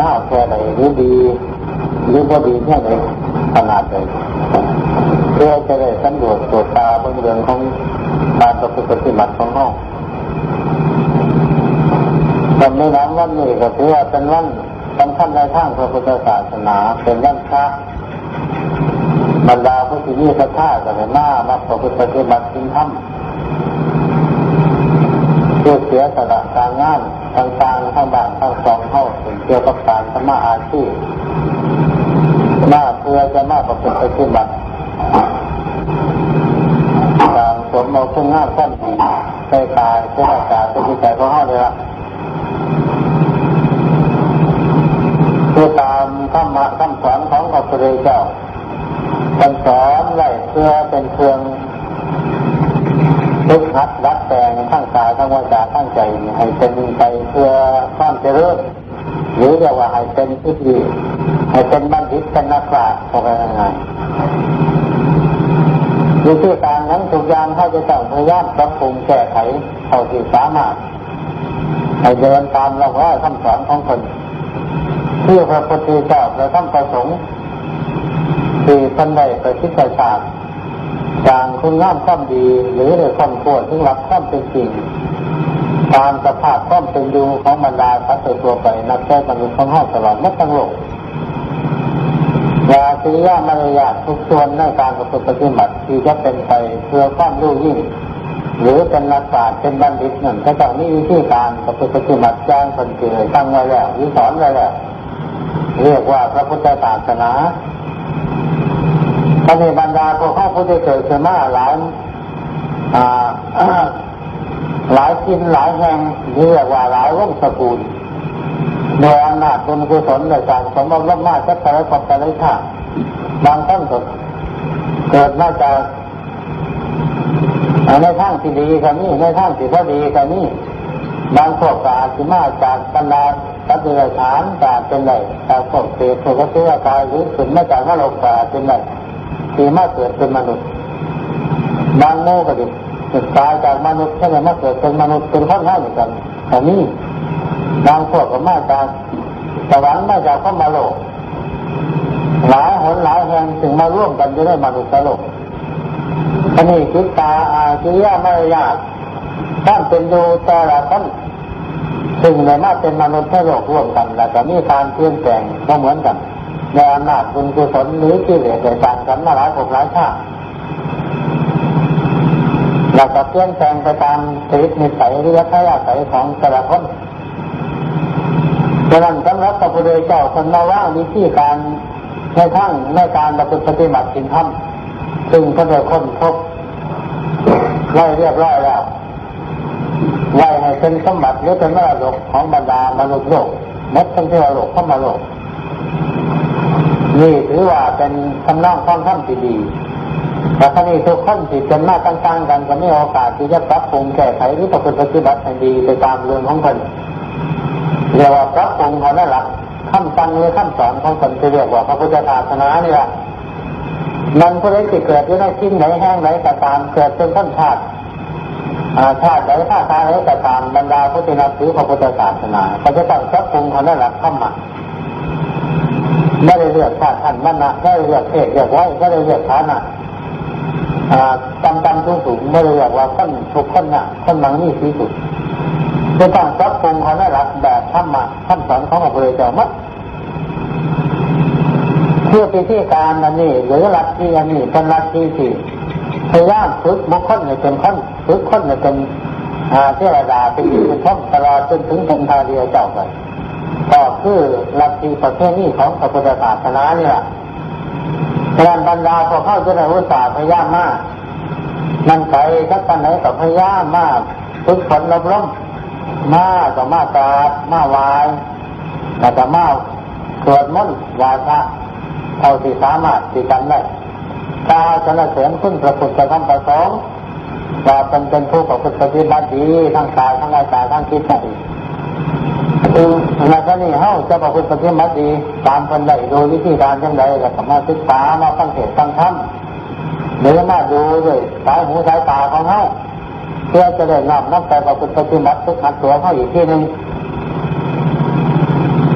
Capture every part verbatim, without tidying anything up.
ยาวแค่ไหนหรือดีหรือพอดีแค่ไหนขนาดไหนเพื่อจะได้สำรวจตรวจตาเบื้องเรื่องของการประพฤติปฏิบัติของน้องแต่ในนั้นวันนี้ก็ถือว่าเป็นวันสำคัญในทางพระพุทธศาสนาเป็นวันพระบรรดาผู้ที่มีศรัทธากันหน้ามาประพฤติปฏิบัติจริงธรรมเพื่อเสียสละการงานต่างๆทั้งบ้านทั้งสองเข้าถึงเกี่ยวกับการทำมาอาชีพมาเพื่อจะมาประพฤติปฏิบัติการสมเอาคุณงามความดีใส่กายใส่วาจาใส่จิตใจของเขาเลยละเพื่อตามธรรมะคำสอนของพระพุทธเจ้าท่านสอนไว้เพื่อเป็นเครื่องฝึกหัดรักแต่งทั้งกายทั้งวาจาทั้งใจให้เป็นไปเพื่อความเจริญหรือเรียกว่าให้เป็นผู้ดีให้เป็นบัณฑิตเป็นนักปราชญ์อะไรต่างๆวิธีการนั้นทุกอย่างเขาจะต้องพยายามปรับปรุงแก้ไขเท่าที่สามารถให้เดินตามหลักว่าคำสอนของคนที่พระพุทธเจ้าและท่านประสงค์ที่ท่านได้ประสิทธิภาพอย่างคุณงามความดีหรือในความควรถึงหลักความเป็นจริงตามสภาพความเป็นอยู่ของบรรดาสัตว์ตัวไปนักแท้มนุษย์ของห้องตลอดมัดทั้งโลกยาสิยามารยาททุกส่วนในการประพฤติปฏิบัติที่จะเป็นไปเพื่อความรู้ยิ่งหรือเป็นนักปราชญ์เป็นบัณฑิตนั่นก็จะมีวิธีการประพฤติปฏิบัติแจ้งคนเกิดตั้งไว้แล้ววิสอนไว้แล้วเรียกว่าพระพุทธศาสนาพระบรรดาพวกข้าพุทธเกิดขึ้นมาหลายหลายชิ้นหลายแห่งเรียกว่าหลายวงศกุลโดยอำนาจบุญกุศลในการสมบูรณ์มากจะแต่ละคนแต่ละชาติบางท่านก็เกิดมาจากในทางที่ดีกันนี่ในทางที่พอดีกันนี่บางพวกก็อาจจะมาจากบรรดาสัตว์เดรัจฉานจากเป็นไรจากพวกเปรตพวกเทวดาหรือขึ้นมาจากนรกก็เป็นไรที่มาเกิดเป็นมนุษย์บางโง่ก็ดิสุดตายจากมนุษย์แค่ไหนมาเกิดเป็นมนุษย์เป็นข้อง่ายเหมือนกันแต่นี่บางพวกก็มาจากสวรรค์มาจากพระมโลกหลายหนหลายแห่งถึงมาร่วมกันจะได้มนุษย์โลกอันนี้จิตตาอาชียะมารยาทท่านเป็นดูแต่ละท่านซึ่งในมาเป็นมนุษย์โลกร่วมกันแต่มีการเปลี่ยนแปลงก็เหมือนกันในอำนาจบุญกุศลหรือกิเลสในต่างกันมาหลายภพหลายชาติเราจะเปลี่ยนแปลงไปตามชีวิตนิสัยหรือวัฏจักรของแต่ละคนดังนั้นสำหรับพระพุทธเจ้าคนมาว่าวิธีการในทั้งในการประพฤติปฏิบัติศีลธรรมซึ่งก็ได้ค้นพบไว้เรียบร้อยแล้วไว้ให้เป็นสมบัติหรือเป็นมรดกของบรรดามนุษย์โลกนับตั้งแต่โลกเข้ามาโลกนี่ถือว่าเป็นคำนองของธรรมที่ดีแต่ครั้นี้ทุกคนที่เป็นมาต่างๆกันก็มีโอกาสที่จะปรับปรุงแก้ไขหรือประพฤติปฏิบัติให้ดีไปตามเรื่องของคนเรียกว่าปรับปรุงเขานั่นแหละคำสั่งหรือคำสอนของคนที่เรียกว่าพระพุทธศาสนานี่แหละมันผู้ใดที่เกิดอยู่ในที่ไหนแห่งไหนก็ตามเกิดเป็นต้นชาติชาติใดชาติใดก็ตามบรรดาผู้ที่นับถือพระพุทธศาสนาเขาจะต้องปรับปรุงเขานั่นแหละธรรมะไม่ได้เลือกชาติท่านมั่นนะไม่ได้เลือกเพศเลือกไว้ไม่ได้เลือกฐานะจำจำสูงสูงไม่ได้เลือกว่าคนทุกคนน่ะคนมังนี่ที่สุดจะต้องปรับปรุงเขานั่นแหละแบบธรรมะคำสอนของพระพุทธเจ้ามัดเพื่อพิธีการอันนี้หรือหลักที่อันนี้เป็นหลักที่สี่พยายามฝึกบุคคลให้เป็นคนฝึกคนให้เป็นเทวดาเป็นอินทร์ท่องตลอดจนถึงเป็นทาเรียเจ้าไปก็คือหลักที่ประเภทนี้ของพระพุทธศาสนาเนี่ยแทนบรรดาพอเข้าจะได้อุตส่าห์พยายามมากนั่นใครสักท่านไหนก็พยายามมากฝึกฝนลบล้มมาก็มากราบมาวายแล้วก็มาสวดมนต์ไหว้พระเท่าที่สามารถที่ทำได้ถ้าจะละเสริมขึ้นพระพุทธธรรมประสงค์ว่าเป็นเป็นผู้ประพฤติปฏิบัติดีทั้งกายทั้งวาจาทั้งจิตใจในกรณีเฮาจะประพฤติปฏิบัติดีตามคนใดโดยวิธีการอย่างใดก็สามารถศึกษามาฟังเทศน์ฟังธรรมหรือมาดูด้วยสายหูสายตาของเฮาเพื่อจะได้นำนำไปประพฤติปฏิบัติทุกขัดตัวเฮาอีกทีหนึ่ง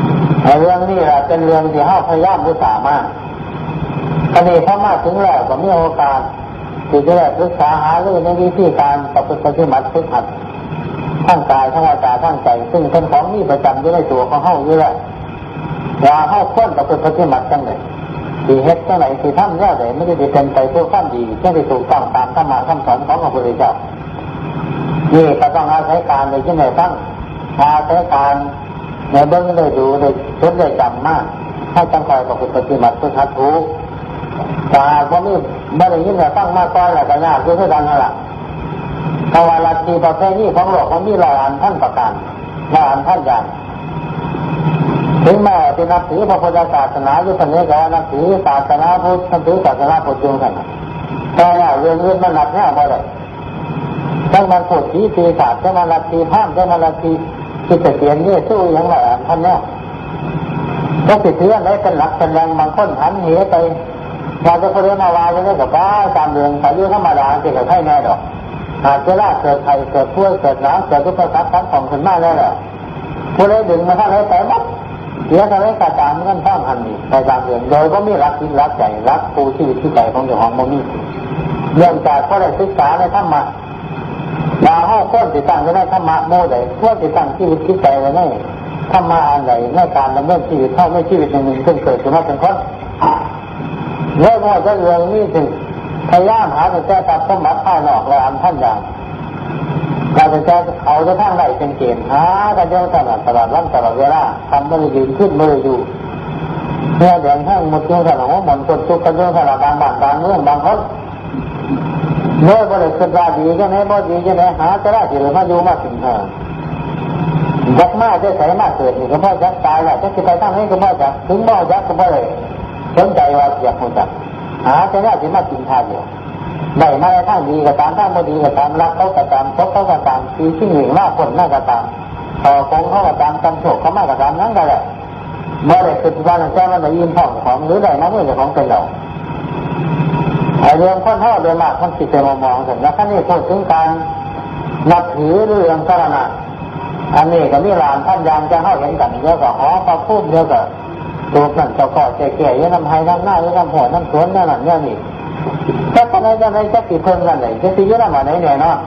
เรื่องนี้แหละเป็นเรื่องที่เฮาพยายามอุตส่าห์มากคดีถ้ามาถึงแล้วก็มีโอกาสที่จะได้ศึกษาหาเรื่องในวิธีการประพฤติปฏิบัติฝึกหัดทั้งกายทั้งวาจาทั้งใจซึ่งเป็นของมีประจำอยู่ในตัวของเฮาอยู่แล้วอย่าเฮาควรประพฤติปฏิบัติจังได๋ที่เฮ็ดจังได๋ที่ทำแล้วได้ไม่ได้เป็นไปเพื่อความดีจังได้ถูกต้องตามธรรมะคำสอนของพระพุทธเจ้านี่ก็ต้องอาศัยการในที่ไหนตั้งอาศัยการในเบื้องได้ดูได้ทดได้จำมากให้จังคอยประพฤติปฏิบัติฝึกหัดรู้แต่พอมีไม่ได้ยินแต่ตั้งมาก่อนแหละก็ยากคือเท่ากันนั่นแหละเพราะว่าลัทธิประเภทนี้ของโลกมันมีหลายอันท่านประการหลายอันท่านอย่างถึงแม้จะนับถือพระพุทธศาสนาอยู่คนนี้ก็นับถือศาสนาพุทธนับถือศาสนาพุทธอยู่กันแต่เรื่องอื่นมันหนักแน่บ่ได้ทั้งมันพูดผีปีศาจทั้งมันลัทธิพราหมณ์ทั้งมันลัทธิที่จะเขียนนี่สู้อย่างไรท่านเนี่ยก็ติดเชื้อได้เป็นหลักเป็นแรงบางคนหันเหไปเราจะพูดเรื่องมาวาจะได้กับบ้าตามเรื่องแต่ยุ่งธรรมดาจะเกิดให้แน่ดอกอาจจะล่าเกิดไข่เกิดป่วยเกิดหนาวเกิดทุกข์ทับทั้งของขึ้นมาแล้วแหละผู้ใดดึงมาท่านใดแต่บัดเสียอะไรกระจายมันท่องหันนี่ไปตามเรื่องโดยก็มีรักที่รักใจรักปูชีวิตที่ใจของเจ้าของมันมีเรื่องจากเขาได้ศึกษาในธรรมะมาห้องค้นติดตั้งในธรรมะโม่ใดค้นติดตั้งชีวิตที่ใจไว้ในธรรมะอันใดในการดำเนินชีวิตเท่าไม่ชีวิตหนึ่งซึ่งเกิดขึ้นมาเป็นคนเรื่องว่าจะเรื่องนี้ถึงพยายามหาแต่แก้ตัดสมบัติภายนอกและอันท่านอย่างเราจะแก้เอาจะทั้งไหนเป็นเกณฑ์หากันเยอะตลอดตลอดวันตลอดเวลาทำไม่ได้ยืนขึ้นไม่ได้อยู่เมื่อเดือนทั้งหมดเรื่องถนนหมดคนทุกข์กันเรื่องถนนบางบ้านบางเมืองบางคนเมื่อบริสุทธิ์ดีจะไหนบ่ดีจะไหนหาจะได้ที่หรือมาอยู่มาถึงเธอยักษ์มาจะใส่มาเกิดนี่ก็พ่อยักษ์ตายแหละจะคิดไปตั้งให้ก็พ่อจักถึงพ่อยักษ์ก็พ่อเลยสนใจว่าอยากคงจักหาจะได้ที่มาถึงท่าเดียวได้มาในทางดีก็ตามทางไม่ดีก็ตามรักเขาก็ตามพบเขาก็ตามที่ที่หนึ่งมากคนมากก็ตามต่อคงเขาก็ตามกันโฉกเขามากก็ตามนั่นก็แหละเมื่อได้สุดวันแจ้งมันได้ยินพ่องของหรือได้มาเมื่อจะของเป็นเราไอเรื่องข้อท่อโดยมากท่านติดใจมองๆถึงแล้วท่านนี่พูดถึงการนับถือเรื่องสารณะอันนี้ก็มีหลานท่านยามจะเข้าเห็นกันเยอะกับหอพระพุ่มเยอะกับตัวนั่นเจ้าก่อเจ๊เก๋ยังน้ำไห้น้ำหน้ายังน้ำหัวน้ำสวนนั่นนั่นเนี่ยนี่จะทำไมจะไม่จะติดเพิ่มกันเลยจะติดเยอะมาไหนเนี่ยเนาะ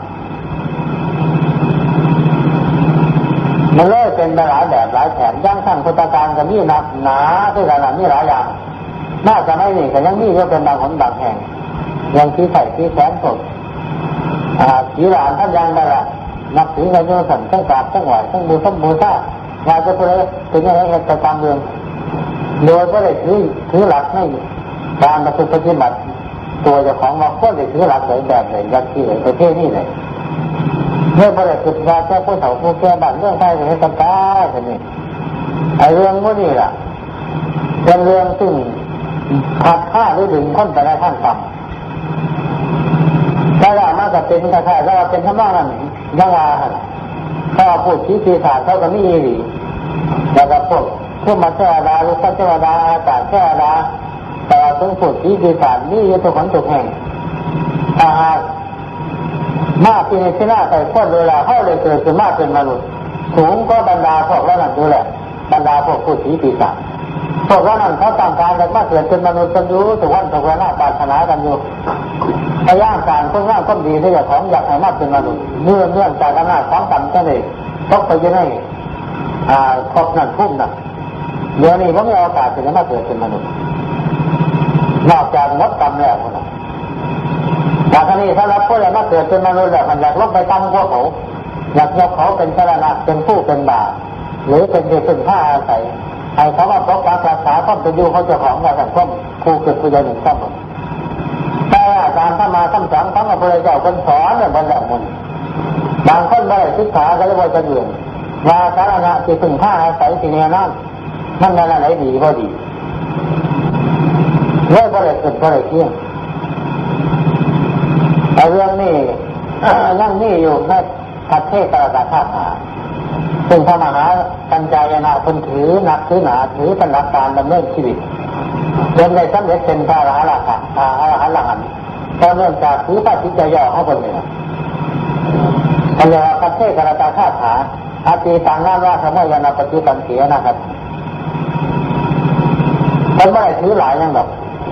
มันเลยเป็นหลายแบบหลายแผนย่างขั้นพุทธการก็มีหนักหนาด้วยกันมีหลายอย่างน่าจะไม่นี่ก็ยังมีเยอะเป็นบางคนบางแห่งยังที่ใส่ที่แขนสดอ่าผีหลานท่านยังได้ละนับถือกันโยสันทั้งกราบทั้งไหวทั้งบูทั้งบูซ่างานจะพูดอะไรถึงอะไรจะตามเรื่องโดยก็ได้ถือถือหลักไม่การประพฤติปฏิบัติตัวเจ้าของว่าก็ได้ถือหลักไหนแบบไหนยักษ์ที่ไหนประเทศนี้ไหนเมื่อประเด็นศึกษาแค่ผู้เฒ่าผู้แก่บ้านเรื่องไทยในสัมภาษณ์นี่ไอ้เรื่องพวกนี้ล่ะเป็นเรื่องซึ่งขาดค่าหรือดึงคนไปในทางต่ำถ้าเรามาจะเป็นกระแสเราเป็นธรรมะนั่นยังว่าถ้าพูดชี้ปีศาจเขาก็ไม่ดีแล้วก็พวกผู้มาเทวดาหรือพระเทวดาอากาศเทวดาแต่ถึงพูดชี้ปีศาจนี่ยุทธผลถูกแห่งถ้าหากมาปีนี้ที่หน้าใส่ข้อเวลาเข้าเลยเกิดขึ้นมาเป็นมนุษย์สูงก็บรรดาพวกแล้วนั่นดูแหละบรรดาพวกพูดชี้ปีศาจพวกเรานั่นเขาต้องการจะมาเกิดเป็นมนุษย์กันอยู่ทุกวันทุกวันหน้าปรารถนากันอยู่พยายามการคนงานคนดีที่จะของอยากให้มาเป็นมนุษย์เมื่อเนื่องจากอำนาจของกรรมก็เลยพบไปยังไงอ่าครบนั่นพุ่มนั่นเดี๋ยวนี้ก็มีโอกาสจะมาเกิดเป็นมนุษย์นอกจากงดกรรมแล้วนะจากนี้ถ้าเราพูดแล้วมาเกิดเป็นมนุษย์แล้วมันอยากลบไปตั้งพวกเขาอยากยกเขาเป็นสารณะเป็นผู้เป็นบาปหรือเป็นที่พึ่งพาอาศัยไอ้เขาว่าปกปักรักษาความเป็นอยู่เขาเจ้าของเราสังคมครูเกิดผู้ใหญ่หนึ่งต้องแต่อาจารย์ถ้ามาคำสอนของพระพุทธเจ้าคนสอนเนี่ยมันแบบมันบางคนไม่ได้ศึกษาก็เลยว่าจะเดื่อนมาสารณะที่พึ่งพาอาศัยที่เนี่ยนั่นมันนั่นอะไรดีก็ดีเรื่องอะไรเกิดอะไรเที่ยงแต่เรื่องนี้นั่งนี่อยู่ในประเทศตะวันตกข้ามหาซึ่งพระมหากัญจายนะคนถือนักถือหนาถือเป็นหลักการดำเนินชีวิตจนได้สำเร็จเป็นพระอรหันต์พระอรหันต์ละหันเพราะเนื่องจากถือพระจิตใจย่อของคนนี้พระยาประเทศตะวันตกข้ามหาอาตีต่างงานว่าสมัยนาปฏิปันเสียนะครับมันไม่ได้ถือหลายอย่างหรอก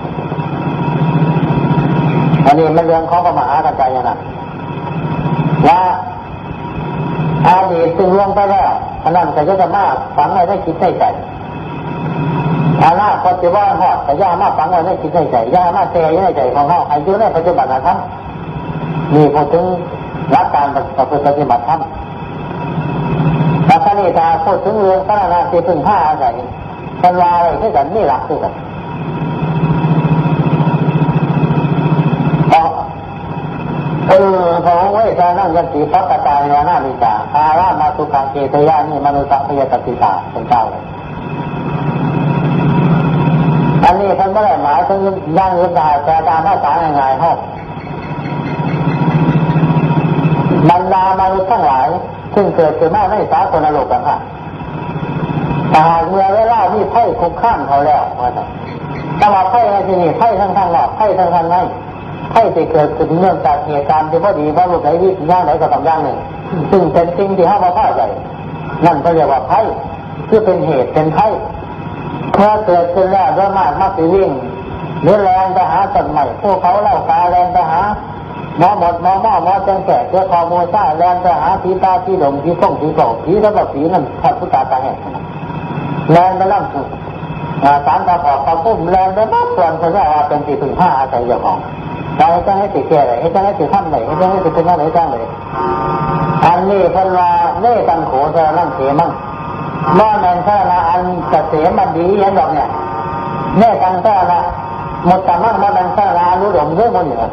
อันนี้มันเรื่องของพระมหากัจจายนะว่าอาดีตซึ่งล่วงไปแล้วอันนั้นก็จะมาฝังไว้ในจิตในใจอาณาปัจจุบันหอดแต่ย่ามาฝังไว้ในจิตในใจย่ามาเตยในใจของเขาอายุในปัจจุบันนะครับมีพูดถึงรักการปฏิบัติธรรมแต่คณิตาพูดถึงเรื่องพระนาทีพึ่งห้าอะไรเป็นวาอะไรที่กันนี่หลักที่กันเออพระองค์ไว้ใจนั่งยันติพระกตายในหน้ามิจาอารามาสุขังเกตยานี่มนุษย์พยาติตาเป็นเจ้าเลยอันนี้ท่านไม่ได้หมายถึงย่างยุทธาแต่ตามภาษาง่ายๆห้องบรรดามนุษย์ทั้งหลายซึ่งเกิดขึ้นมาในสากลโลกกันค่ะแต่หากเมื่อเวลามีไพ่คุกข้ามเขาแล้วว่าแต่แต่ว่าไพ่ในที่นี้ไพ่ทั้งทางนอกไพ่ทั้งทางในไพ่ที่เกิดขึ้นเนื่องจากเหตุการณ์ที่พอดีว่าลูกไหนวิญญาณไหนก็ต้องย่างหนึ่งซึ่งเป็นสิ่งที่ห้ามมาพลาดใจนั่นก็เรียกว่าไพ่คือเป็นเหตุเป็นไพ่เมื่อเกิดขึ้นแล้วด้วยมากมักจะวิ่งหรือแรงไปหาต้นใหม่พวกเขาเล่ากาแรงไปหาหมอหมดหมอหม้อหมอจังแก่เจ้าคอโมซ่าแรงไปหาผีตาผีหลงผีส่งผีโกผีแล้วก็ผีนั่นขัดพุทธาตาแห่งแรงไปนั่งสุดสารตาขอบเขาพุ่มแรงไปมากส่วนเขาจะว่าเป็นตีถึงห้าอาศัยเจ้าของเราจะให้ติดแก่เลยให้จะให้ติดท่านเลยให้จะให้ติดเป็นอะไรจ้างเลยอันนี้พันวาเน่ตังโขสารนั่งเขมั่งเมื่อแมนสารอันเกษมบันดียันดอกเนี่ยเน่ตังสารหมดแต่มั่งเมื่อแมนสารรู้ดมเรื่องมันอยู่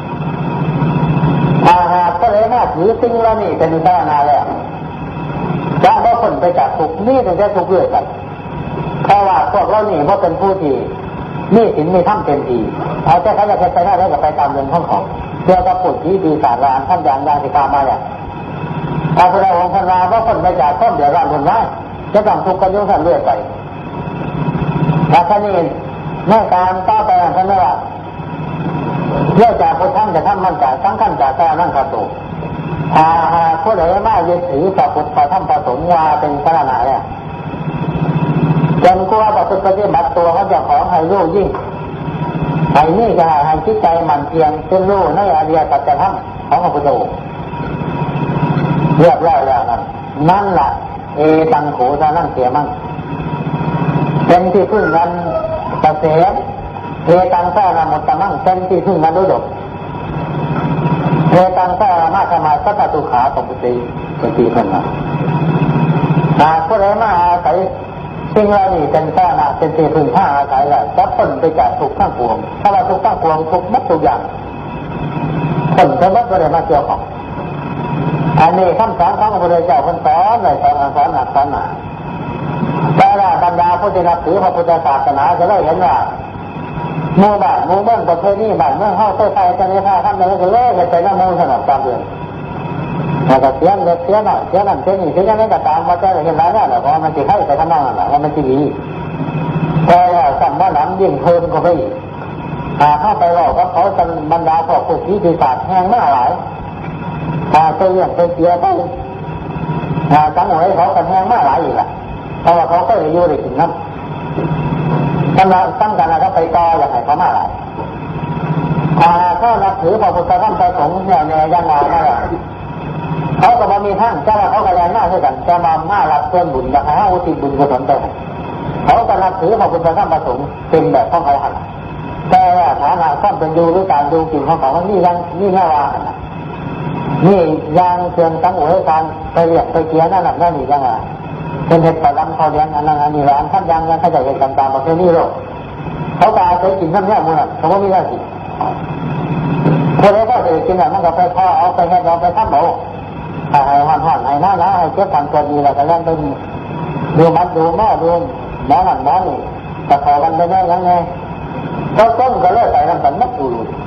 อาหารก็เลยน่าถือสิ่งเหล่านี้เป็นสารนาแล้วจะได้ผลไปจากทุกนี่ถึงจะทุกเรื่อยไปเพราะว่าพวกเรานี่เพราะเป็นผู้ที่นี่สินมีถ้ำเต็มทีเอาแต่เขาจะไปได้แล้วก็ไปตามเรื่องของของเพื่อกับปุ๋ยที่ดีสารานท่านอย่างยางสิกามาเนี่ยพระพุทธองค์พระนาว่าคนไปจากต้นเดี๋ยวร่างคนว่าจะต้องทุกข์กันยุ่งกันเรื่อยไปแต่ท่านนี้เมื่อการต่อไปท่านว่าเรื่องจากพุทธังจะทำมันจากสังขันจากการนั่งกระตุกอาหาผู้ใดมายึดถือพระพุทธพระธรรมพระสงฆ์ว่าเป็นศาสนาเนี่ยจนกว่าประพฤติปฏิบัติตัวเขาจะของให้รู้ยิ่งไอ้นี่จะให้จิตใจมันเพียงจนรู้ในอริยสัจธรรมของพระพุทธองค์เรียบร้อยแล้วนั่นนั่นแหละเอตังโขสานั่งเสียมั่งเป็นที่พึ่งนั้นเกษมเอตังสารมุตตมั่งเป็นที่พึ่งนั้นด้วยดกเอตังสารมาสมาสัตตุขาปปุติเป็นที่พึ่งนั้นหากผู้ใดมาอาศัยสิ่งเหล่านี้เป็นสาระเป็นที่พึ่งผ้าอาศัยแล้วจะพ้นไปจากทุกข์ทั้งปวงถ้าว่าทุกข์ทั้งปวงทุกข์มัดทุกอย่างพ้นจะมัดก็เลยมาเกี่ยวของอันนี้คำสอนของพระพุทธเจ้าคนสอนเลยสอนสอนหนักสอนหนาแต่ละบรรดาผู้ที่นับถือพระพุทธศาสนาจะได้เห็นว่าหมู่บ้านหมู่เมืองประเทศนี้บ้านเมืองเข้าใส่จะมีค่าทำอะไรก็เลิกไปนั่งมองสนับตามเรื่องแต่ก็เสียเล็กเสียหน่อยเสียนั่นเสียนี่เสียนั่นก็ตามมาจะเห็นแล้วเนี่ยเพราะมันจะให้ไปข้างนอกนั่นแหละว่ามันจะดีแต่สั่งว่าหนังยิ่งเพิ่มก็ไปอีกหาเข้าไปหลอกก็เขาจะบรรดาพวกผู้ที่ปีศาจแห้งมากหลายหาเสียเป็นเสียไปหาจังหวะเขากันแห้งมากหลายอีกแหละเพราะว่าเขาก็เลยอยู่ในสิ่งนั้นตั้งแต่ตั้งแต่เราไปต่ออย่างไรเขามากหลายหาเขานับถือพระพุทธธรรมพระสงฆ์เนี่ยเนี่ยยังไงนั่นแหละเขาก็มามีท่านเจ้าเขาก็แรงหน้าด้วยกันจะมาหน้ารับส่วนบุญจะให้อุทิศบุญกุศลไปเขาก็นับถือพระพุทธธรรมพระสงฆ์เป็นแบบของเขาหันแต่ฐานะความเป็นอยู่หรือการดูกินของเขานี่ยังนี่แค่ว่านี่ยังเชิญตั้งหัวให้การไปเรียกไปเกี่ยนั่นนั่นนี่ยังไงเป็นเหตุผลล้ำเขาเลี้ยงอันนั้นอันนี้แล้วอันท่านยังยังเขาจะเห็นตามๆประเภทนี้หรอกเขาตายไปกินท่านแค่มูลเขาไม่มีได้สิคนเราก็จะกินแบบมันก็ไปพ่อเอาไปให้เราไปทำเอาให้ห่อนห่อนให้หน้าหน้าให้เจ็บฟันตัวดีแล้วก็เล่นไปดูมัดดูหม้อดูหมอหนังหมอนี่แต่พอกันไปได้ยังไงก็ต้นก็เลิกใส่กันกันมัดดู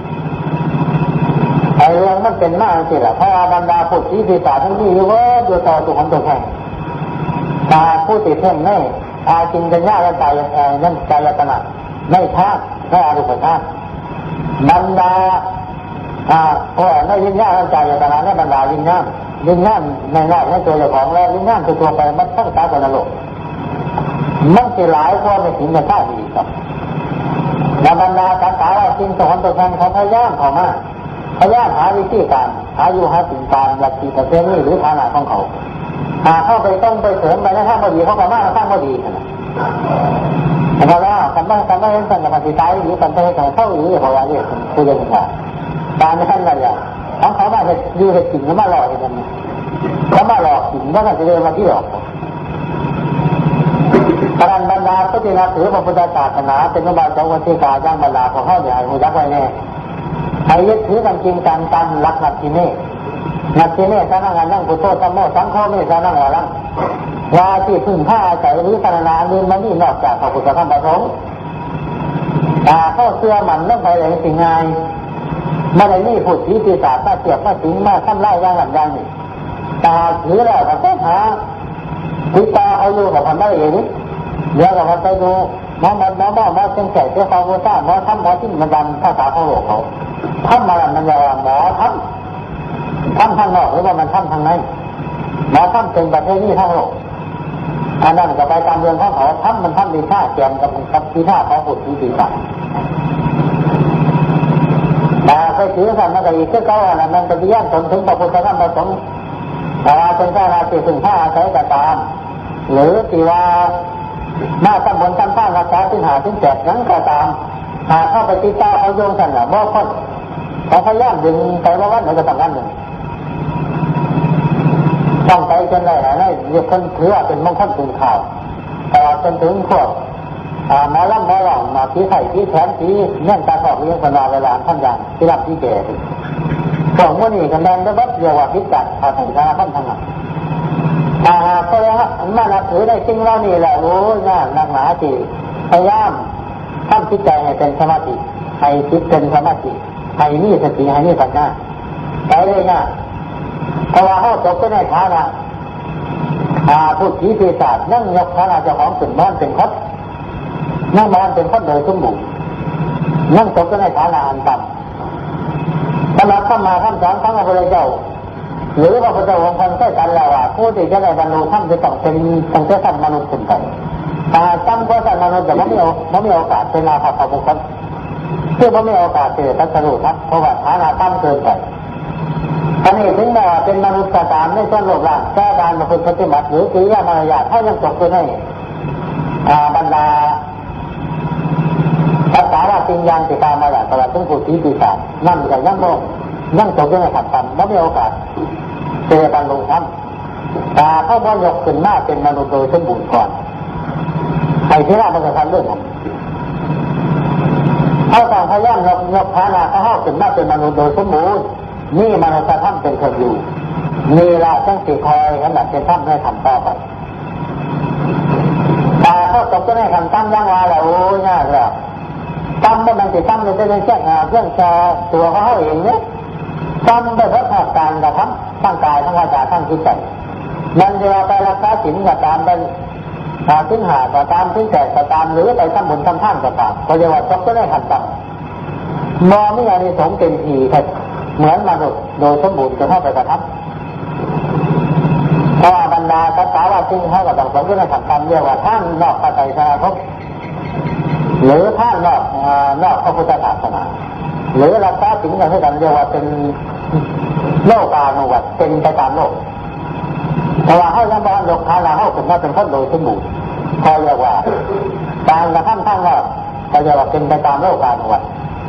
ไอ้เรื่องมันเป็นมากจริงแหละเพราะบรรดาผู้ที่ปีศาจทั้งนี้ว่าอยู่ต่อตัวของตัวแข่งตาผู้ติดเพ่งไม่อาจินจะยากและใจนั่นใจละขนาดไม่ธาตุไม่อารุปธาตุบรรดาอ่าเพราะในวิญญาณใจละขนาดในบรรดาวิญญาณวิญญาณในนอกในตัวเจ้าของแล้ววิญญาณตัวตัวไปมันต้องตายคนละโลกมันจะหลายคนในสิ่งในชาติดีครับในบรรดาสาขาว่าจริงสอนตัวแทนเขาพยายามเข้ามาพยายามหาวิธีการหาอยู่หาสิ่งการหลักที่ประเพณีหรือฐานะของเขาหาเข้าไปต้องไปเสริมไปในทางพอดีเขาก็มาทางพอดีขนาดแต่ว่าคำว่าคำว่าเห็นสังกัดที่ตายหรือสังกัดของเขาหรือเขาว่าเนี่ยคุยกันว่าการไม่ทันอะไรอย่างของเขาว่าจะอยู่เหตุจริงหรือมาหลอกกันเนี่ยเขามาหลอกจริงว่าน่าจะเรียกว่าที่หลอกการบรรดาพุทธินักถือพระพุทธศาสนาเป็นนโยบายของวันที่กาย่างบรรดาของเขาเนี่ยให้รักไว้แน่ให้ยึดถือกันจริงจังตามหลักนักที่นี่นักที่นี่การงานนั่งพุทโธสัมโมสังโฆไม่ใช่นั่งอะไรว่าที่พึ่งผ้าอาศัยหรือศาสนาอื่นมันนี่นอกจากพระพุทธธรรมประสงค์ตาเข้าเสื้อมันเรื่องไปอะไรสิ่งง่ายไม่ได้นี่พูดผีปีศาจมาเสียบมาสิงมาทำไล่ย่างหลังย่างนี่ตาถือแล้วก็หาติดตาเอาอยู่กับคนได้เองเดี๋ยวเราไปดูหมอมันหมอหมอมาเป็นแก่เจ้าของวัวซ่าหมอทำหมอที่มันดันภาษาของโลกเขาทำมาแล้วมันจะหมอทำทำทางนอกหรือว่ามันทำทางในหมอทำเป็นประเภทนี้ทั้งโลกอันนั้นก็ไปตามเรื่องของเขาทำมันทำดีท่าเกี่ยมกับกับดีท่าเขาพูดดีดีสั่งแต่ไปถือสั่งมันก็อีกคือเก่าอันนั้นมันจะย่างจนถึงพระพุทธธรรมประสงค์แต่ว่าเป็นแค่ราศีถึงผ้าอาศัยแต่ตามหรือที่ว่ามาตำบลตำบ้านรักษาสินหาสินแจกนั้นก็ตามหาเข้าไปติดตาเอาโยงสั่นหล่ะบ่คนเขาพยายามดึงไปว่าวันไหนก็ต้องกันหนึ่งต้องไปจนได้ไหนเรียกคนถือว่าเป็นมงคลตื่นข่าวแต่จนถึงพวกหมอลำหมอหลองมาผีไข่ผีแขนผีเนื่องตาขอบเลี้ยงคนนอนเวลาท่านอย่างที่รับที่เจริญพวกมันนี่กันแดงได้บัดเดียวว่าพิจัดเอาถึงการท่านทั้งนั้นอ่าก็เลยฮะมานับถือได้จริงแล้วนี่แหละโอ้ยน่าหนักหนาจีพยายามทำจิตใจให้เป็นสมาธิให้จิตเป็นสมาธิให้มีสติให้มีปัญญาไปเลยนะเพราะว่าเขาตกไปในฐานะพูดผีปีศาจนั่งยกฐานะเจ้าของเป็นบ้านเป็นคดนั่งบ้านเป็นคดโดยสมบูรณ์นั่งตกไปในฐานะอันต่ำตลอดเข้ามาข้ามสอนทั้งพระพุทธเจ้าหรือว่าพระเจ้าองค์ท่านได้กันแล้วว่าผู้ที่จะได้บรรลุธรรมจะต้องเป็นต้องเจ้าท่านมนุษย์ขึ้นไปแต่ตั้งก็ท่านมนุษย์จะไม่มีไม่มีโอกาสเป็นอาภัพบุคคลคือไม่มีโอกาสเจอทัศน์ครับเพราะว่าฐานะต่ำเกินไปอันนี้ถึงแม้ว่าเป็นมนุษย์ตามในส่วนโลกล่างแค่การมาฝึกปฏิบัติหรือกิริยามารยาทเขายังตกไปในบรรดาภาษาว่าจริงยังติดตามมาอย่างตลอดถึงผู้ที่ปีศาจนั่นก็ยังโง่ยังตกอยู่ในขัดต่ำไม่มีโอกาสเจอบรรลุธรรมแต่เขาบ่ยกขึ้นมาเป็นมนุษย์โดยสมบูรณ์ก่อนไอ้ที่เราเป็นการเรื่องนั้นเขาต้องพยายามยกยกฐานะเขาเข้าขึ้นมาเป็นมนุษย์โดยสมบูรณ์นี่มนุษย์ธรรมเป็นคนอยู่นี่ละต้องติดคอยขนาดเป็นธรรมให้ทำต่อไปแต่เขาตกอยู่ในขัดต่ำยังว่าแล้วโอ้ยน่าเลยตั้มมันติดตั้มเลยจะได้แจ้งเรื่องจะตัวเขาเองเนี่ยตั้มไปเพราะการกระทำทั้งกายทั้งวาจาทั้งจิตใจมันจะไปรักษาศีลก็ตามเป็นหาทิ้งหาก็ตามทิ้งแจกก็ตามหรือไปทำบุญทำทานก็ตามก็เรียกว่าจบก็ได้ขันต่ำมองไม่อย่างนี้สงเต็มทีเหมือนมนุษย์โดยสมบูรณ์จะเข้าไปกระทำเพราะบรรดาภาษาว่าจริงเขาก็ต้องสงก็ได้ขันต่ำเรียกว่าท่านนอกพระไตรสารภพหรือท่านนอกนอกพระพุทธศาสนาหรือรักษาสิ่งอย่างที่กันเรียกว่าเป็นโลกานุวัตเป็นไปตามโลกแต่ว่าเขายังบอกโลกฐานะเขาถึงว่าเป็นคนโดยสมบูรณ์เขาเรียกว่าการกระทำทั้งว่าเขาเรียกว่าเป็นไปตามโลกานุวัต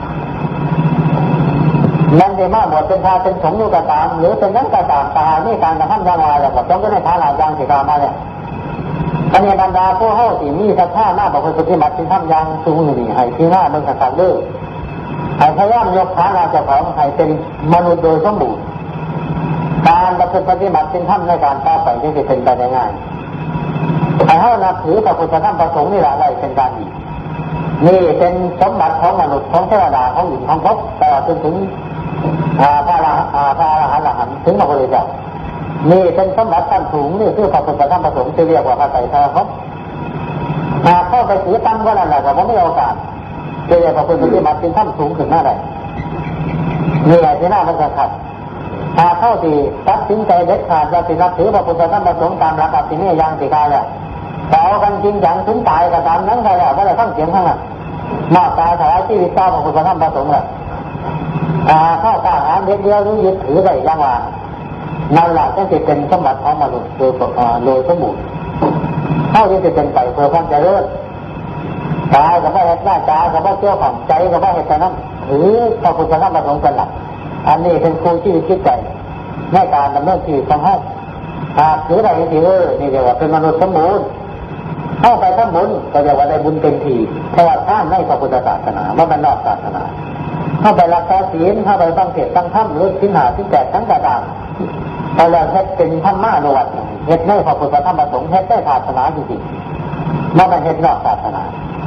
นั่นเองมาบวชเป็นพระเป็นสงฆ์อยู่ก็ตามหรือเป็นนักก็ตามตานี่การกระทำยังไงแล้วก็ต้องก็ในฐานะยังสิกามาเนี่ยอันนี้บรรดาผู้เฮาที่มีศรัทธาหน้าประพฤติปฏิบัติที่ทำอย่างสูงนี่ให้ที่หน้าเมืองสัตว์เลือให้พยายามยกฐานะเจ้าของให้เป็นมนุษย์โดยสมบูรณ์การประพฤติปฏิบัติเป็นธรรมในการต่อไปที่จะเป็นไปได้ง่ายให้เฮานับถือพระพุทธธรรมประสงค์นี่แหละไว้เป็นการดีนี่เป็นสมบัติของมนุษย์ของเทวดาของหญิงของพบตลอดจนถึงพระอรหันต์พระอรหันต์อรหันต์ถึงพระพุทธเจ้านี่เป็นสมบัติขั้นสูงนี่คือพระพุทธธรรมประสงค์ที่เรียกว่าพระไตรสารภพหากเข้าไปถือตั้งก็นั่นแหละแต่ว่าไม่มีโอกาสจะเรียกว่าเป็นปฏิบัติเป็นขั้นสูงขึ้นหน้าใดนี่แหละที่หน้ามันจะขัดหากเข้าที่ตัดสินใจเด็ดขาดว่าสินับถือพระพุทธธรรมประสงค์ตามหลักอัตติเนยังติกาแล้วแต่เอากันจริงจังถึงตายก็ตามนั้นใครแล้วไม่ได้ทั้งเสียงทั้งนั้นมากกายถวายชีวิตเจ้าของพระธรรมประสงค์แหละเข้ากลางหาเด็กเดียวหรือยึดถือได้ยังว่านั่นแหละจะเป็นสมบัติของมนุษย์โดยโดยสมบูรณ์เท่าที่จะเป็นไปเพื่อความเจริญกายกับว่าเหตุหน้าตากับว่าเจ้าของใจกับว่าเหตุนั้นถือพระพุทธธรรมประสงค์เป็นหลักอันนี้เป็นครูที่คิดใจในการดำเนินชีวิตของเขาหากถือได้ที่เออนี่เรียกว่าเป็นมนุษย์สมบูรณ์เข้าไปทำบุญก็เรียกว่าได้บุญเต็มทีเพราะว่าท่านในพระพุทธศาสนาว่ามันนอกศาสนาเข้าไปรักษาศีลเข้าไปตั้งเทศตั้งธรรมหรือสินหาสินแปดทั้งต่างๆเราเลยเฮ็ดเป็นธรรมะโนวัตเฮ็ดในพระพุทธธรรมประสงค์เฮ็ดได้ศาสนาจริงๆว่ามันเฮ็ดนอกศาสนา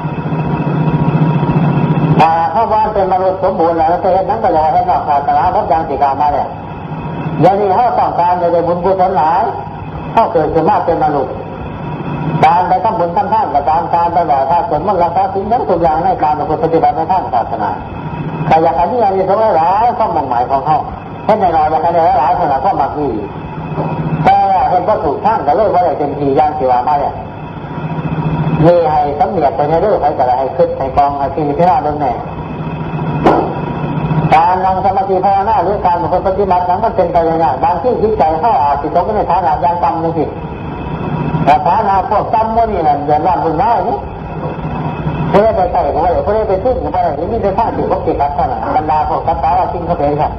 มาถ้าว่าเป็นมนุษย์สมบูรณ์แล้วจะเฮ็ดนั้นก็เลยเฮ็ดนอกศาสนาเพราะอย่างที่กล่าวมาเนี่ยอย่างนี้เขาต้องการในบุญกุศลหลายเขาเกิดขึ้นมาเป็นมนุษย์การไปทำบุญทำทานกับการการไปหล่อท่าสวนมันรักษาสิ่งนั้นทุกอย่างในการปฏิบัติในทางศาสนาใครอยากให้ที่อะไรสมัยหลายข้อมุ่งหมายของเขาเช่นในหน่อยอยากให้ได้หลายขนาดข้อมักดีแต่เห็นว่าถูกท่านก็เลยว่าได้เต็มทีอย่างที่ว่ามาเนี่ยมีให้สำเนียกไปในเรื่องให้แต่ละให้ขึ้นให้กองให้ที่ที่น่าเดินแน่การนั่งสมาธิภาวนาหรือการปฏิบัตินั้นมันเป็นไปอย่างนั้นบางที่จิตใจเขาอาจจะตกในฐานะยังต่ำนึงสิแต่ฐานะพวกต่ำว่านี่แหละเดือดร้อนบุญน้อยนี่เพื่อไปใส่หัวเพื่อไปขึ้นไปนี่มีแต่ท่าที่พวกติดกันเท่านั้นบรรดาพวกตัดตาทิ้งเขาไปครับ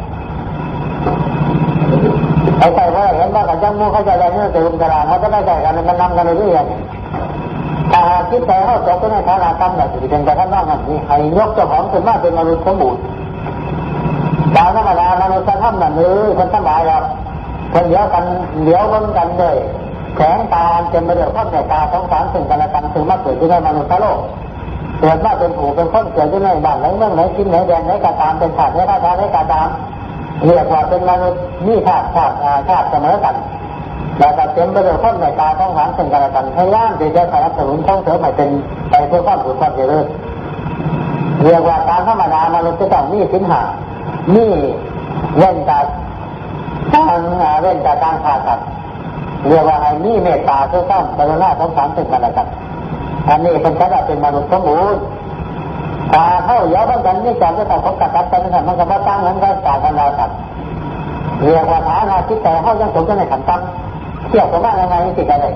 ไอ้ใส่ว่าเห็นว่ากับยังมูเขาจะอะไรเนี่ยจะรุมกระลาเขาจะไม่ใส่กันมันนำกันเรื่อยๆถ้าหากจิตใจเขาตกในฐานะต่ำแบบที่เป็นกระทั่งนั่งนี่ให้ยกเจ้าของขึ้นมาเป็นมนุษย์สมบูรณ์บางธรรมดามนุษย์ธรรมนั่นเลยคนสบายหรอกคนเดียวกันเดียวกันกันเลยแข็งตาเต็มไปด้วยข้อในตาสองสารสิ่งกันและกันถึงมาเกิดขึ้นในมนุษย์โลกเกิดมาเป็นผู้เป็นคนเกิดขึ้นในบ้านไหนเมืองไหนกินไหนแดนไหนกาตามเป็นชาติไหนราชาไหนกาตามเรียกว่าเป็นมนุษย์นี่ชาติชาติชาติเสมอกันแต่ก็เต็มไปด้วยข้อในตาสองสารสิ่งกันและกันพยายามที่จะสนับสนุนท่องเที่ยวให้เป็นไปเพื่อความสุขความเจริญเรียกว่าการธรรมดามนุษย์จะต้องมีสินหานี่เว้นจากการเว้นจากการขาดสัตว์เรียกว่าไอ้นี่เมตตาเพื่อสร้างกรุณาสงสารซึ่งกันและกันอันนี้เป็นการเป็นมนุษย์สมบูรณ์ถ้าเข้าเยอะกันนี่การจะต้องพบกับกันกันมันก็มาตั้งนั้นก็การกันแล้วกันเรียกว่าฐานะที่แต่เข้ายังสมกันในขันตั้งเกี่ยวกับว่ายังไงนี่ติดอะไร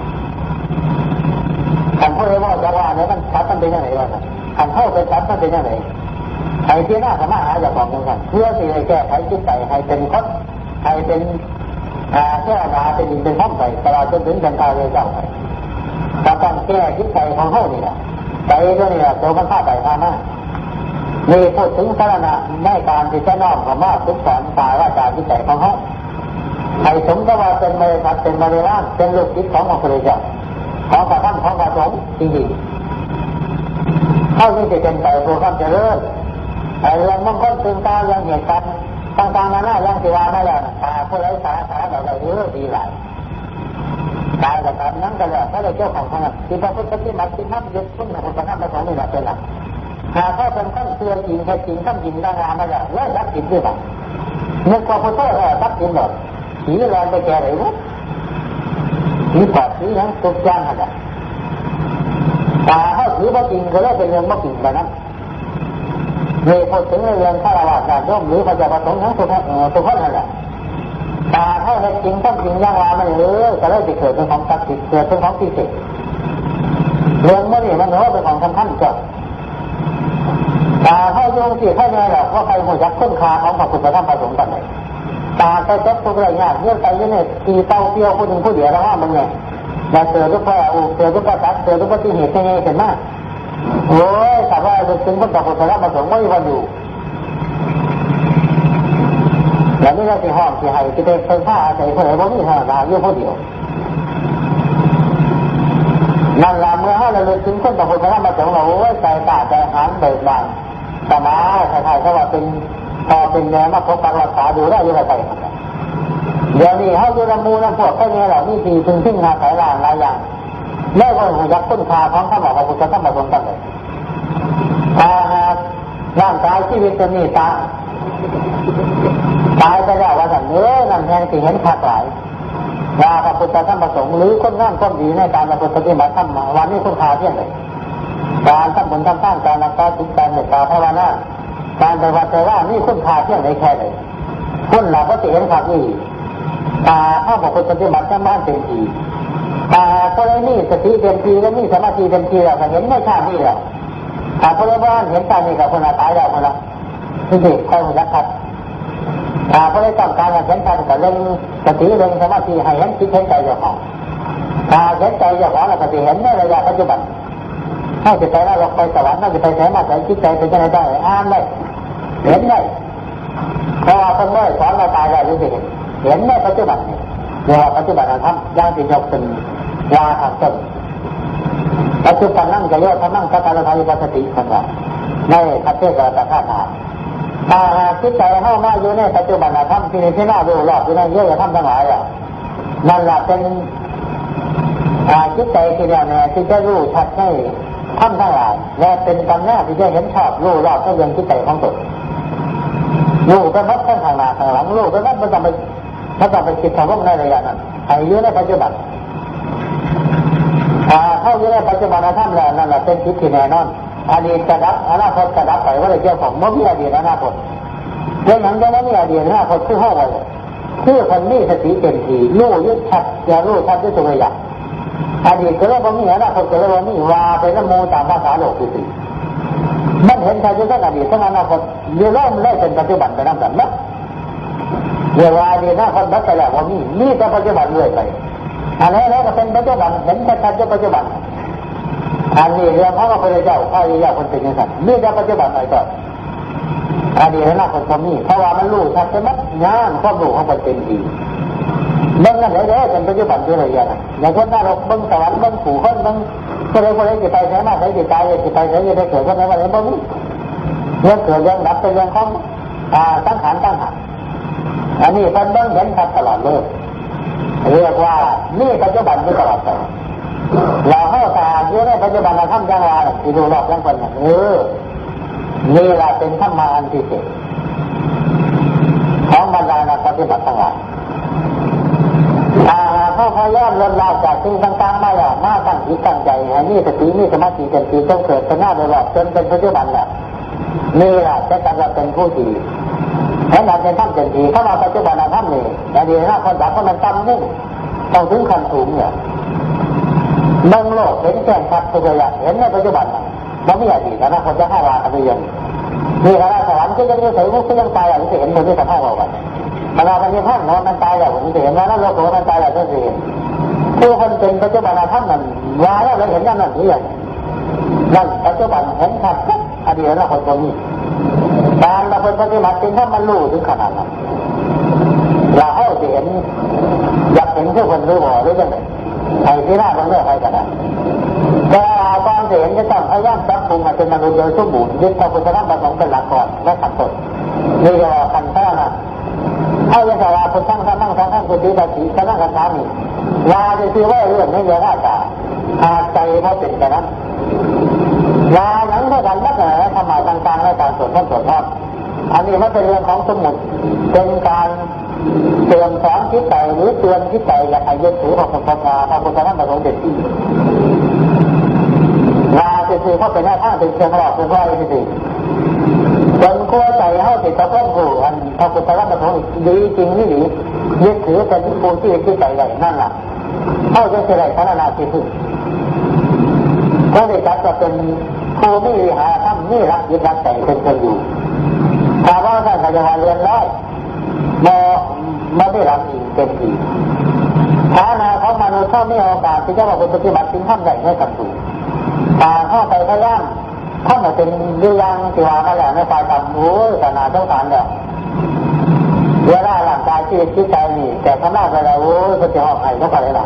ขันเข้าเรียกว่าจะว่าเนี่ยมันชัดมันเป็นยังไงวะขันเข้าเป็นชัดมันเป็นยังไงให้ที่หน้าสมาหาจะบอกกันเพื่อที่ให้แก้ไขจิตใจให้เป็นคนให้เป็นแก้ดาเป็นดินเป็นห้องไปตลอดจนถึงเป็นตาเลยเจ้าไปถ้าต้องแก้จิตใจของเขานี่แหละใจก็นี่แหละตัวมันฆ่าใจพามามีพูดถึงสาระในการที่จะน้อมคำว่าทุกสอนตาว่าจากจิตใจของเขาให้สมกับว่าเป็นเมตตาเป็นบริวารเป็นลูกศิษย์ของพระพุทธเจ้าของพระธรรมของพระสงฆ์จริงๆเขาที่จะเป็นไปเพื่อความเจริญไอ้เรื่องมงคลตื่นตาอย่างเหตุการณ์ต่างๆนานาอย่างที่ว่ามาแล้วตาผู้ไร้สาสาเราได้รู้ดีหลายตายกับการนั้นกันแล้วถ้าเราเจ้าของขนาดที่พระพุทธที่มัดที่นับยึดขึ้นมาพุทธธรรมประสงค์นี่แหละเป็นหลักหากเขาเป็นข้นเตือนจริงแค่จริงข้ามจริงได้งานมาแล้วเลิกรักจริงด้วยป่ะเมื่อกว่าพุทธเจ้ารักจริงหมดผีแรงไปแก่ไหนวะผีปอดผียังตุกย่างอะไรตาเขาถือว่าจริงก็เลยเป็นเรื่องไม่จริงแบบนั้นเมื่อพูดถึงเรื่องฆราวาสการร่วมหรือพระเจ้าประสงค์ทั้งทุกท่านทุกท่านนั่นแหละตาเขาในจริงต้องจริงย่างวามันเลยจะได้ติดเกิดเป็นของศักดิ์สิทธิ์เกิดเป็นของพิเศษเรื่องมันนี่มันเหนือเป็นของสำคัญเจ้าตาเขาโยงสิให้แน่หรอกว่าใครหัวยักษ์ต้นขาของพระพุทธธรรมประสงค์กันเลยตาไปเจ็บทุกอะไรเงี้ยเรื่องใจเนี่ยตีเต้าเปี้ยวผู้หนึ่งผู้เดียวแล้วว่ามันไงแต่เสือทุกข้ออูเสือทุกข้อตัดเสือทุกข้อที่เหตุยังไงเห็นไหมโอ้ยแต่ว่าจะถึงคนต่อคนละมาสงไม่วันอยู่แล้วนี่เราสิห้องสิให้ที่เป็นคนฆ่าใส่คนไหนบ่มีทางนาอยู่ผู้เดียวนั่นละเมื่อให้เราถึงคนต่อคนละมาสงเราโอ้ยใจตาใจหันเบิกบานสมาใครๆเขาว่าเป็นพอเป็นแนวมาพบการรักษาดูได้ยังไงเดี๋ยวนี้เขาดูลำมูลำพวกแค่นี้เหล่านี้ทีถึงทิ้งงานสายลางหลายอย่างเมื่อวันหัวยักษ์ต้นขาของข้าบอกว่าพุทธธรรมประสงค์กันเลยถ้าหากร่างกายชีวิตจะมีตาตายไปแล้วว่าแต่เนื้อนั่นแทงที่เห็นขาดหลายว่าพระพุทธธรรมประสงค์หรือคนงานคนดีในการประพฤติปฏิบัติธรรมวันนี้คุณขาเที่ยงเลยการทำบุญทำทานการรักษาจิตการเมตตาภาวนาการปฏิบัติว่านี่คุณค่าเพียงไหนแค่ไหนคุณหลับก็จะเห็นครับนี่ตาถ้าบอกคนปฏิบัติจะมาเต็มทีตาก็เลยนี่สติเต็มทีแล้วนี่สมาธิเต็มทีแล้วเห็นไม่ชาตินี่แล้วตาก็เลยว่าเห็นชาตินี่กับคนตายแล้วคนละที่สิคอยหัวยักษ์ตาก็เลยต้องการเห็นชาติกับเรื่องสติเรื่องสมาธิให้เห็นจิตเห็นใจเจ้าของตาเห็นใจเจ้าของแล้วก็จะเห็นในระยะปัจจุบันถ้าจะไปแล้วเราไปสวรรค์ถ้าจะไปแสงมาแสงจิตใจเป็นยังไงได้อ่านได้เห็นได้เพราะว่าคนไม่สอนเราตายแล้วรู้สึกเห็นในปัจจุบันนี่เรียกว่าปัจจุบันธรรมย่างที่ยกเป็นยาทางต้นปัจจุบันนั่งจะเรียกพนั่งสักการะทายปัสติคนว่าในประเทศเราแต่ข้ามาตาจิตใจเข้ามาอยู่ในปัจจุบันธรรมที่ในที่น่าดูรอบอยู่ในเยอะธรรมทั้งหลายอ่ะนั่นแหละเป็นจิตใจที่เนี่ยที่จะรู้ชัดให้ทำทั้งหลายและเป็นปัญญาที่จะเห็นชอบรู้รอบก็ยังจิตใจของตนรู้ก็นับข้างทางหน้าทางหลังรู้ก็นับมันต้องไปมันต้องไปคิดทางว่าในระยะนั้นให้อยู่ในปัจจุบันเข้าอยู่ในปัจจุบันธรรมแล้วนั่นแหละเป็นจิตที่แน่นอนอดีตจะดับอนาคตจะดับไปว่าจะเกี่ยวของไม่มีอดีตอนาคตเรื่องนั้นก็ไม่มีอดีตอนาคตคือห้องไว้คือคนนี้สติเต็มที่รู้ยึดชัดอย่ารู้ชัดด้วยตัวอย่างอดีตก็เรื่องนี้อนาคตก็เรื่องนี้ว่าเป็นน้ำมูตามภาษาโลกที่สี่มันเห็นชัดด้วยทั้งอดีตทั้งอนาคตเรื่องเริ่มได้เป็นปัจจุบันไปนั่งกันนะเรื่องอดีตอนาคตดับไปแล้วว่ามีมีแต่ปัจจุบันเรื่อยไปอันนี้แล้วก็เป็นปัจจุบันเห็นชัดๆด้วยปัจจุบันอันนี้เรื่องเขาก็พระเจ้าข้าพระเจ้าคนเป็นอย่างนั้นมีแต่ปัจจุบันไปก่อนอดีตอนาคตก็มีเพราะว่ามันรู้ชัดใช่ไหมงานความรู้ของคนเป็นดีเบื้องนั้นเลยเป็นปัจจุบันด้วยอะไรอย่างนั้นอย่างคนน่ารักเบื้องสวรรค์เบื้องขู่คนเบื้องคนใดคนใดจะไปใช้มาใช้จะตายจะไปใช้จะได้เกิดคนไหนวันไหนบ้างเรื่องเกิดเรื่องดับเป็นเรื่องของตั้งฐานตั้งหันอันนี้เป็นเบื้องเห็นชัดตลอดเลยเรียกว่านี่ปัจจุบันไม่ตลอดไปเราเข้าตาอยู่ในปัจจุบันเราทำยังไงที่ดูรอบยังคนอย่างเออนี่แหละเป็นธรรมะอันพิเศษของบรรดานักปฏิบัติทั้งหลายเข้าพยายามลดละจากสิ่งต่างๆมาแล้วมาตั้งจิตตั้งใจให้นี่สตินี่สมาธิเป็นจิตต้องเกิดเป็นหน้าโดยรอบจนเป็นปัจจุบันแหละนี่แหละจะกลายเป็นผู้ดีแม้แต่เป็นท่านเป็นดีถ้ามาปัจจุบันเราทำนี่แต่ดีนะคนแบบคนมันตั้งนิ่งต้องถึงขั้นสูงเนี่ยเมืองโลกเห็นแจ้งชัดทุกอย่างเห็นในปัจจุบันมันไม่ใช่ดีแต่นะคนจะให้ลากันไปยังมีคณะสวรรค์ก็ยังไม่ใส่มุกก็ยังตายอย่างที่เห็นคนที่สัมภาษณ์เรากันเวลามันมีท่านนอนมันตายอย่างที่เห็นว่านั่นโลกมันตายอย่างที่เห็นคือคนเป็นปัจจุบันท่านนั้นว่าแล้วเราเห็นนั่นนั่นที่อย่างนั่นปัจจุบันเห็นชัดอดีตนะคนคนนี้การเราเป็นปฏิบัติจริงถ้ามันรู้ถึงขนาดนั้นเราเข้าเห็นอยากเห็นทุกคนรู้หัวรู้ยังไงใครที่หน้ามันเลือกใครกันนะแต่ความเห็นจะต้องพยายามปรับปรุงให้เป็นมนุษย์โดยสมบูรณ์ยึดพระพุทธธรรมประสงค์เป็นหลักก่อนและขัดตนนี่ก็ขันธ์นะเอาอย่างไรพุทธังธรรมังสังฆังกุฏิปัจฉิคณะขันธ์นี่ว่าจะคือว่าเรื่องไม่เยอะมากแต่อาใจเขาเป็นแบบนั้นลาหนังเท่ากันนักหนาธรรมะต่างๆและการสวดท่านสวดทอดอันนี้มันเป็นเรื่องของสมุดเป็นการเตือนสอนจิตใจหรือเตือนจิตใจอยากให้ยึดถือพระพุทธศาสนาพระพุทธธรรมประสงค์เด็ดที่ลาจะคือเขาเป็นหน้าท่าเป็นเชียงรายเป็นร้อยที่สี่จนกลัวใจเขาติดกับพระผู้อันพระพุทธธรรมประสงค์ดีจริงนี่หรือยึดถือเป็นผู้ที่จิตใจใหญ่นั่นแหละเขาจะเสด็จพระนาทีพึ่งก็ได้จัดจะเป็นผู้ไม่หาธรรมนี่รักยึดรักใจเป็นคนอยู่ถ้าว่าท่านจะมาเรียนร้อยมาไม่ได้รับอีกเป็นอีกฐานะของมนุษย์เขาไม่โอกาสที่จะมาเป็นปฏิบัติสิ่งทำใหญ่ให้กับตัวต่างเข้าไปพยายามถ้ามาเป็นเรื่องที่ว่ามาแล้วในฝ่ายทำโอ้ยขนาดต้องการเดียวเวลาหลังกายชีวิตจิตใจนี่แต่ข้างหน้าไปแล้วโอ้ยก็จะออกไห้ก็ไปเลยล่ะ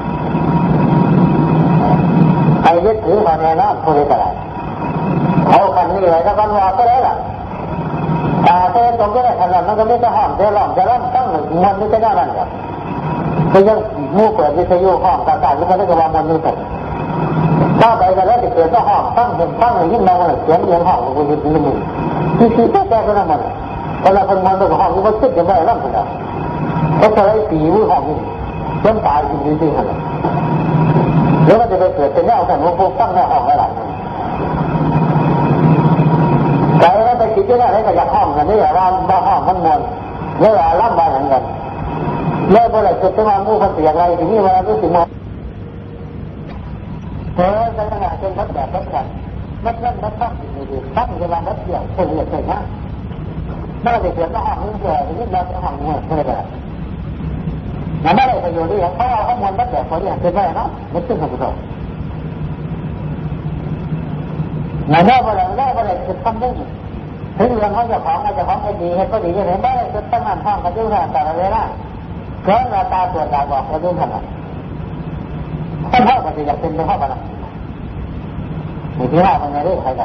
ไอ้ยึดถือมาแน่นอนคนนี้ก็ได้เอาคันนี้ไว้ถ้ากันว่าก็ได้ล่ะแต่ถ้าตรงก็ได้ขนาดมันก็ไม่จะห้องจะร้องจะร้องตั้งมันไม่จะได้นั่นหรอกก็ยังมู่เปิดวิทยุห้องต่างๆที่มันก็วางมันนี่แต่ถ้าไปกันแล้วจะเกิดก็ห้องตั้งเห็นตั้งยิ่งเราเลยเสียงเสียงห้องมันก็ยิ่งยิ่งมึงที่ที่แก้ก็นั่นมันเวลาคนมันตัวห้องมันคิดจะไม่ร่ำเลยก็ใช้สีมือห้องนี่จนตายจริงๆขนาดแล้วมันจะไปเกิดเป็นแนวแต่ว่าพวกตั้งแนวห้องอะไรนี่ว่าบ้าห้องมันมวนเรื่องอะไรบ้าอย่างเงี้ยเมื่อเมื่อไรจุดที่ว่ามูเขาเสียอะไรทีนี้เวลารู้สึกมองเธอจะขนาดเป็นทับแบบทับแบบมัดเล่นมัดตั้งอยู่ดีตั้งเวลามัดเดี่ยวเฉลี่ยเฉลี่ยนะเมื่อไรเสียก็ห้องนี้เสียทีนี้เราจะห้องนี้เท่าไหร่นั่นไม่ได้ประโยชน์ด้วยเขาเอาข้อมูลมัดแบบคนอย่างเป็นไรเนาะมัดขึ้นของเรางานได้เมื่อไรได้เมื่อไรจุดตั้งได้ถึงเรื่องเขาจะของเขาจะของให้ดีให้ก็ดีให้เห็นได้จุดตั้งงานห้องเขาดูงานแต่ละเวลาเกิดมาตาตรวจตาบอกเขาดูขนาดท่านพ่อปฏิบัติเป็นเป็นพ่อปฏิบัติมีที่ว่ามันไงได้ใครกัน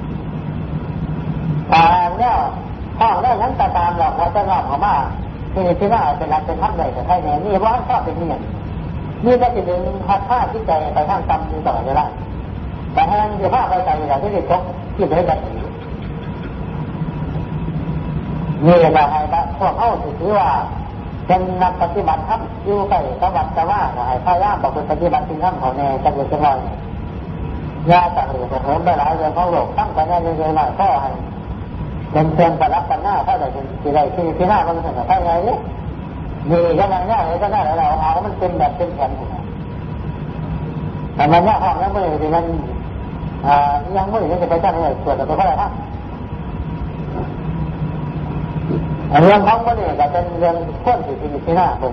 แต่เนี่ยห้องได้นั้นตาตามหลอกว่าจะงอกออกมาที่นี่ที่ว่าเป็นรักเป็นทับเลยแต่ใครเนี่ยนี่ว่าชอบเป็นเนี่ยนี่ก็จะดึงพัดผ้าที่ใจไปทางตำอยู่ตลอดเวลาแต่แห้งเดี๋ยวผ้าไปใจอย่างที่เด็กเขาที่ได้แบบนี้นี่แหละให้พวกเขาถือว่าเป็นนักปฏิบัติธรรมอยู่ไปสวัสดิ์สว่าให้พยายามบอกเป็นปฏิบัติจริงธรรมของแน่จังเลยจังเลยยาต่างๆจะเหิมไปหลายเรื่องของโลกตั้งแต่แน่เรื่อยๆหน่อยก็ให้เป็นเชิงประลับกันหน้าถ้าได้ที่ใดที่ที่หน้ามันถึงกับใครไงนี่มียังไงเนี่ยอะไรก็ได้เราเอามันเป็นแบบเป็นแผนแต่มันเนี่ยห้องยังไม่ได้มันยังไม่ได้จะไปจ้างเลยตรวจแต่ตัวเท่าไหร่ฮะเรื่องของมันเนี่ยจะเป็นเรื่องข้นสิที่ที่หน้าผม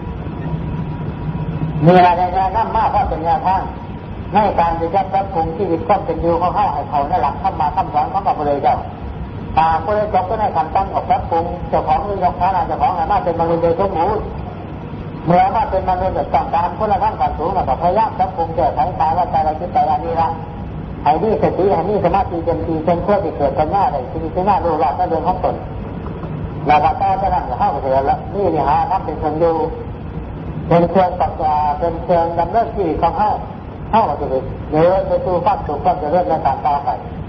มีอะไรในน้ำมากเพราะเป็นยาท่าในการจะยัดยัดคุมชีวิตก็เป็นอยู่เขาเข้าให้เขาในหลักเข้ามาข้ามสอนเขากับเลยเจ้าตาก็เลยจบก็ได้คำตั้งออกยัดคุมเจ้าของหรือยกฐานะเจ้าของอามาเป็นมนุษย์โดยสมบูรณ์เมื่อมาเป็นมนุษย์แบบต้องการคนละขั้นการสูงแบบพยายามยัดคุมแก้ไขตาว่าใจเราคิดใจอันนี้ละไอ้นี่สติไอ้นี่สมาธิเป็นทีเป็นเพื่อที่เกิดปัญญาได้ที่ที่หน้ารู้รอดในเรื่องของตนเราก็ต้องจะนั่งเข้าไปเถอะแล้วนี่นี่ฮะทำเป็นเครื่องดูเป็นเครื่องตัดเป็นเครื่องดำเนินชีวิตของเข้าเข้าไปเลยเดี๋ยวไปสู่ความสุขความเจริญในการต่อไป